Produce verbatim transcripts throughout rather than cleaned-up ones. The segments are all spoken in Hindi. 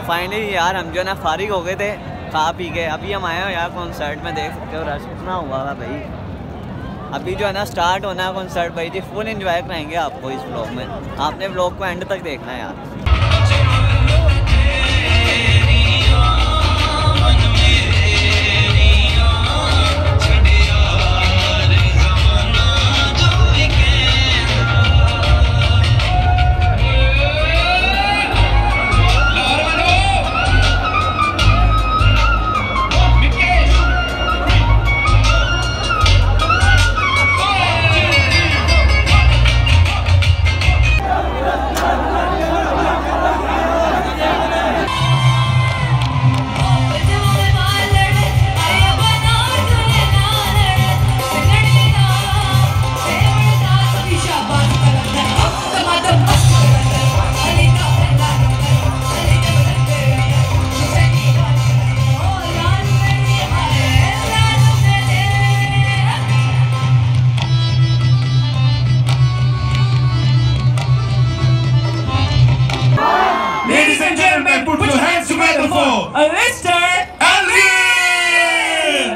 फाइनली यार हम जो है ना फारिग हो गए थे खा पी के। अभी हम आए हो यार कॉन्सर्ट में, देख सकते हो रश कितना हुआ है भाई। अभी जो है ना स्टार्ट होना है कॉन्सर्ट भाई जी। फुल एंजॉय कराएंगे आपको इस व्लॉग में। आपने व्लॉग को एंड तक देखना है यार। Put your hands together for Alistair Alvin!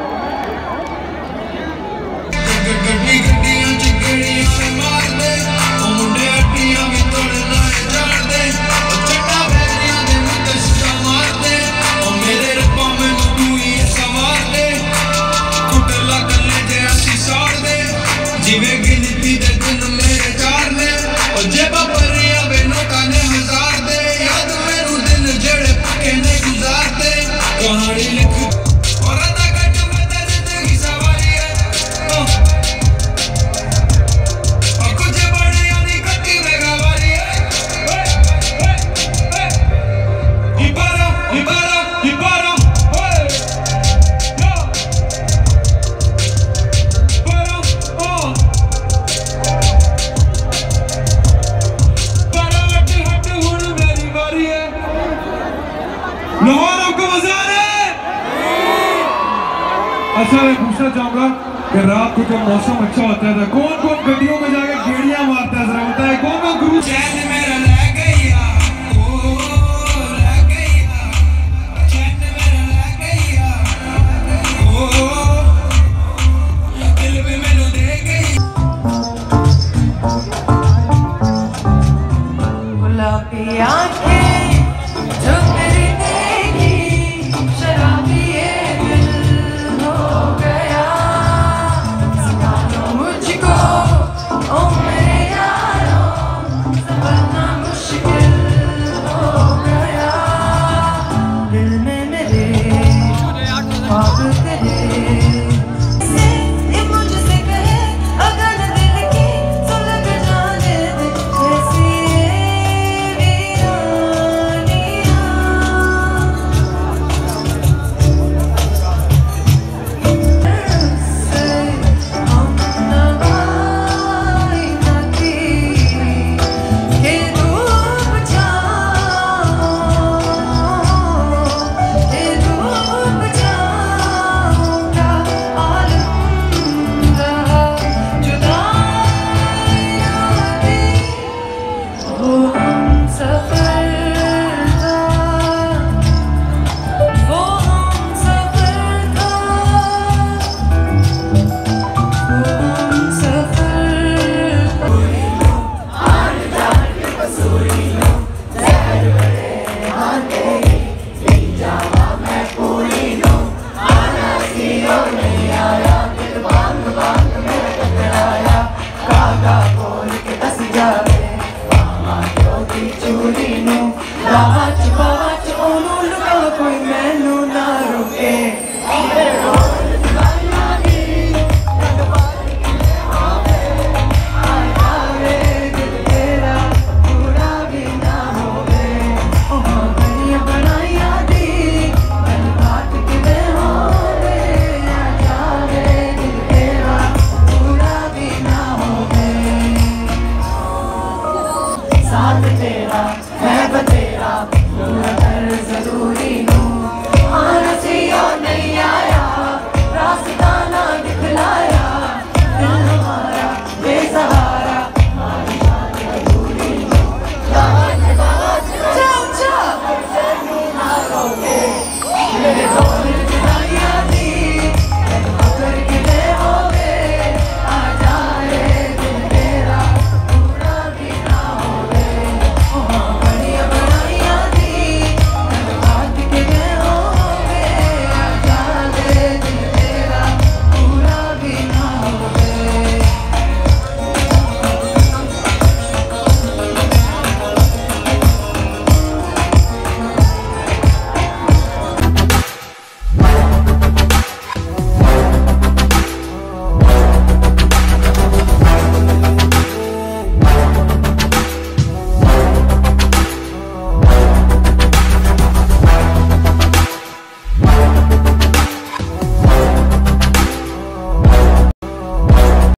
अच्छा मैं पूछना चाहूंगा कि रात को जब मौसम अच्छा होता है तो कौन कौन गड्डियों में जाकर गेड़ियां मारता है, जरा बताए कौन कौन क्रूज मेरा ले गया ओ ले गया चैन मेरा ले गया ओ दिल भी मैनू दे गई। गुलाबी आंखें जो तेरी देखी शराबी Bawa, bawa, oh no, look out, boy, man, no, na, okay.